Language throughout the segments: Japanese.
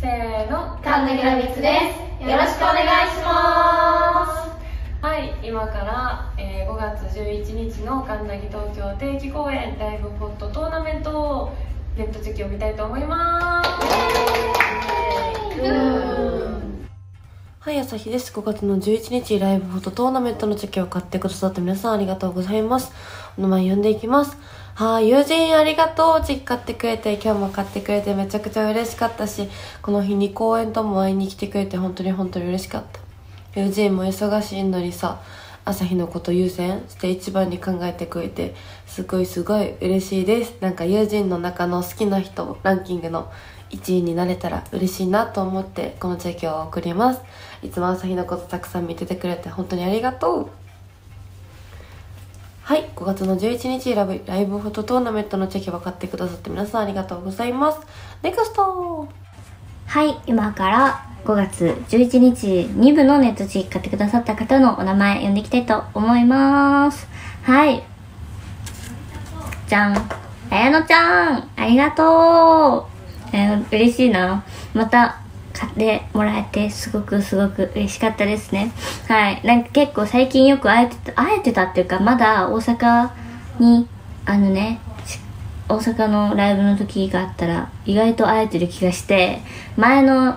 せーの、 神田ギラビッツです。よろしくお願いします。 はい、今から、5月11日の神田ギ東京定期公演ライブポットトーナメントをネットチェキを見たいと思います。 はい、朝日です。5月の11日、ライブフォトトーナメントのチェキを買ってくださった皆さんありがとうございます。お名前読んでいきます。はい、友人ありがとう。チェキ買ってくれて、今日も買ってくれてめちゃくちゃ嬉しかったし、この日に公演とも会いに来てくれて本当に嬉しかった。友人も忙しいのにさ、朝日のこと優先して一番に考えてくれて、すごい嬉しいです。なんか友人の中の好きな人ランキングの1位になれたら嬉しいなと思ってこのチェキを送ります。いつも朝日のことたくさん見ててくれて本当にありがとう。はい、5月の11日ライブフォトトーナメントのチェキを買ってくださって皆さんありがとうございます。ネクスト。 はい、今から5月11日2部のネットチェキ買ってくださった方のお名前読んでいきたいと思います。はい、じゃん、あやのちゃん、ありがとう。嬉しいな。また買ってもらえてすごく嬉しかったですね。はい、なんか結構最近よく会えてたっていうか、まだ大阪に大阪のライブの時があったら意外と会えてる気がして、前の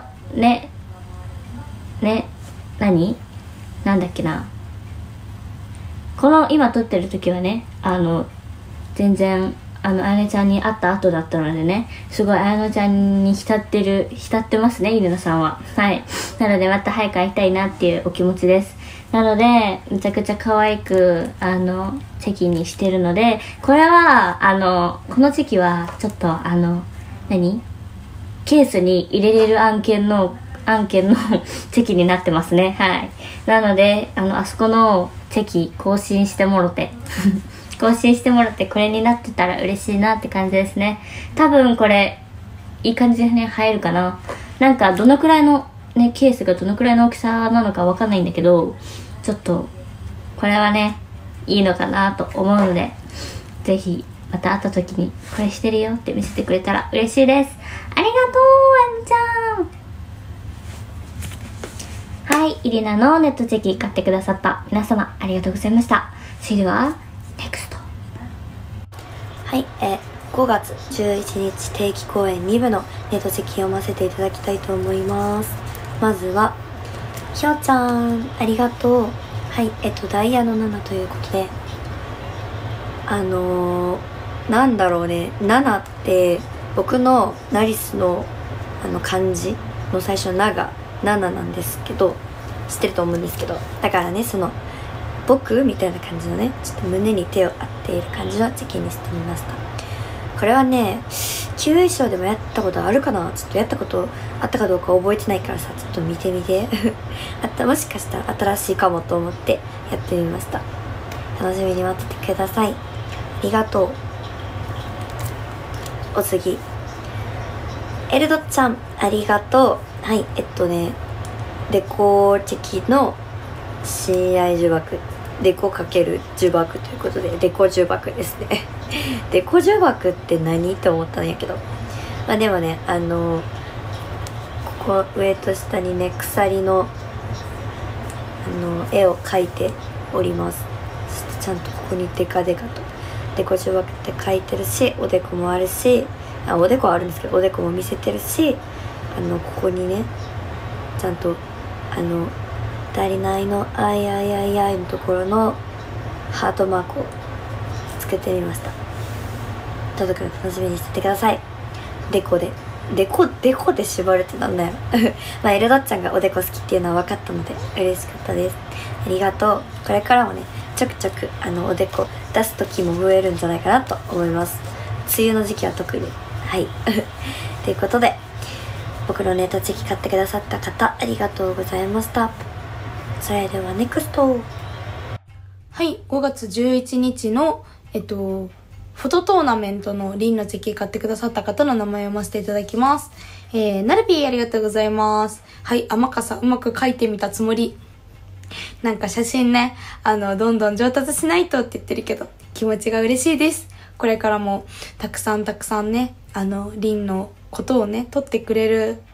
なんだっけな、この今撮ってる時はね、全然あやねちゃんに会った後だったのでね、すごいあやのちゃんに浸ってますね、ゆりなさんは。はい、なのでまた早く会いたいなっていうお気持ちです。なのでめちゃくちゃ可愛くチェキにしてるので、これはこのチェキはちょっとケースに入れれる案件のチェキになってますね。はい、なのであそこのチェキ更新してもろてこれになってたら嬉しいなって感じですね。多分これいい感じでね入るかな。なんかどのくらいのね、ケースがどのくらいの大きさなのかわかんないんだけど、ちょっとこれはねいいのかなと思うので、ぜひまた会った時にこれしてるよって見せてくれたら嬉しいです。ありがとうあんちゃん。はい、イリナのネットチェキ買ってくださった皆様ありがとうございました。それではNEXT。 はい、5月11日定期公演2部のネットチェキ読ませていただきたいと思います。まずはひょうちゃんありがとう。はい、ダイヤの7ということで、なんだろうね、7って僕のナリスの漢字の最初の7が7なんですけど、知ってると思うんですけど、だからね、その僕みたいな感じのね、ちょっと胸に手を当ている感じのチェキにしてみました。これはね、9衣装でもやったことあるかな、ちょっとやったことあったかどうか覚えてないからさ、ちょっと見てみてもしかしたら新しいかもと思ってやってみました。楽しみに待っててください。ありがとう。お次、エルドちゃんありがとう。はい、デコチェキの親愛呪縛、デコかける呪縛ということでデコ呪縛ですねデコ呪縛って何って思ったんやけど、まあでもね、ここ上と下にね鎖の絵を描いております。そしてちゃんとここにデカとデコ呪縛って書いてるし、おでこもあるし、おでこはあるんですけどおでこも見せてるし、ここにねちゃんと足りないのあいのところのハートマークをつけてみました。届くの楽しみにしててください。デコで縛るってなんだよまあエルドッちゃんがおでこ好きっていうのは分かったので嬉しかったです。ありがとう。これからもねちょくおでこ出す時も増えるんじゃないかなと思います。梅雨の時期は特に。はいということで、僕のネットチェキ買ってくださった方ありがとうございました。それではNEXT。 はい、5月11日のフォトトーナメントのリンのチェキ買ってくださった方の名前を読ませていただきます。ナルピーありがとうございます。はい、雨傘うまく描いてみたつもり。なんか写真ね、どんどん上達しないとって言ってるけど、気持ちが嬉しいです。これからもたくさんね、リンのことをね、撮ってくれる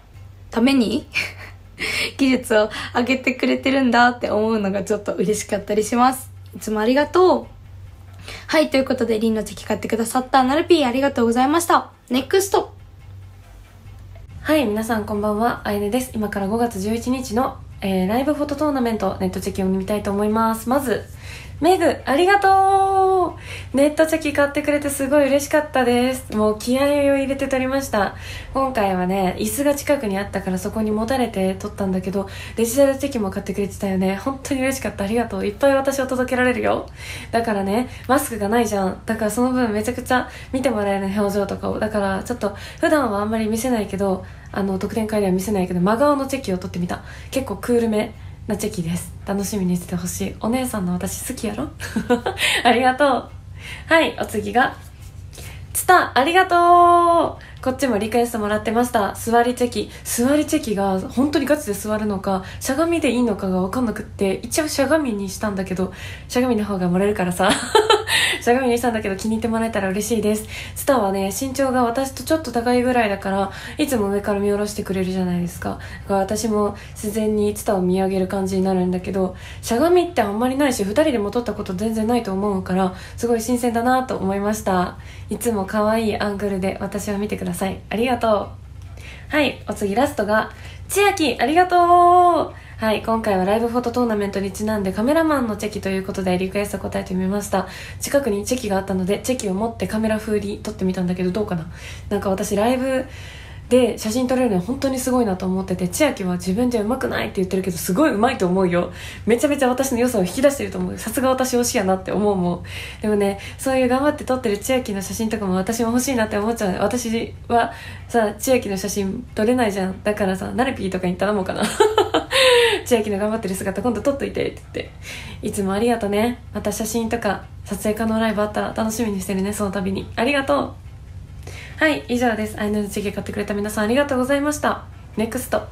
ために技術を上げてくれてるんだって思うのがちょっと嬉しかったりします。いつもありがとう。はい、ということでリンのチェキ買ってくださったなるぴーありがとうございました。ネクスト。 はい、皆さんこんばんは、あいねです。今から5月11日の、ライブフォトトーナメントネットチェキを見たいと思います。まずメグ、ありがとう。ネットチェキ買ってくれてすごい嬉しかったです。もう気合を入れて撮りました。今回はね、椅子が近くにあったからそこに持たれて撮ったんだけど、デジタルチェキも買ってくれてたよね。本当に嬉しかった。ありがとう。いっぱい私を届けられるよ。だからね、マスクがないじゃん。だからその分めちゃくちゃ見てもらえる表情とかを。だからちょっと普段はあんまり見せないけど、特典会では見せないけど、真顔のチェキを撮ってみた。結構クールめなチェキです。楽しみにしてほしい。お姉さんの私好きやろありがとう。はい、お次がツタ、ありがとう。こっちもリクエストもらってました。座りチェキ。座りチェキが本当にガチで座るのかしゃがみでいいのかが分かんなくって、一応しゃがみにしたんだけど、しゃがみの方が漏れるからさしゃがみにしたんだけど気に入ってもらえたら嬉しいです。ツタはね、身長が私とちょっと高いぐらいだから、いつも上から見下ろしてくれるじゃないですか。だから私も自然にツタを見上げる感じになるんだけど、しゃがみってあんまりないし、2人でも撮ったこと全然ないと思うから、すごい新鮮だなと思いました。いつも可愛いアングルで私を見てください。ありがとう。はい、お次ラストが千秋、ありがとう。はい、今回はライブフォトトーナメントにちなんでカメラマンのチェキということでリクエスト答えてみました。近くにチェキがあったのでチェキを持ってカメラ風に撮ってみたんだけど、どうかな。なんか私ライブで写真撮れるの本当にすごいなと思ってて、千秋は自分じゃ上手くないって言ってるけどすごい上手いと思うよ。めちゃめちゃ私の良さを引き出してると思う。さすが私推しやなって思うもん。でもね、そういう頑張って撮ってる千秋の写真とかも私も欲しいなって思っちゃう。私はさ、千秋の写真撮れないじゃん。だからさ、ナルピーとかに頼もうかな千秋の頑張ってる姿今度撮っといてって言って。いつもありがとね。また写真とか撮影可能ライブあったら楽しみにしてるね、その度に。ありがとう。はい、以上です。アイヌのチェキ買ってくれた皆さんありがとうございました。ネクスト。はい、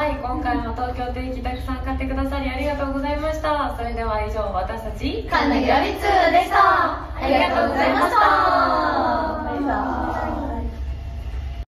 今回も東京定期たくさん買ってくださりありがとうございました。それでは以上、私たち神田ひろみつでした。ありがとうございました。 バイバイ。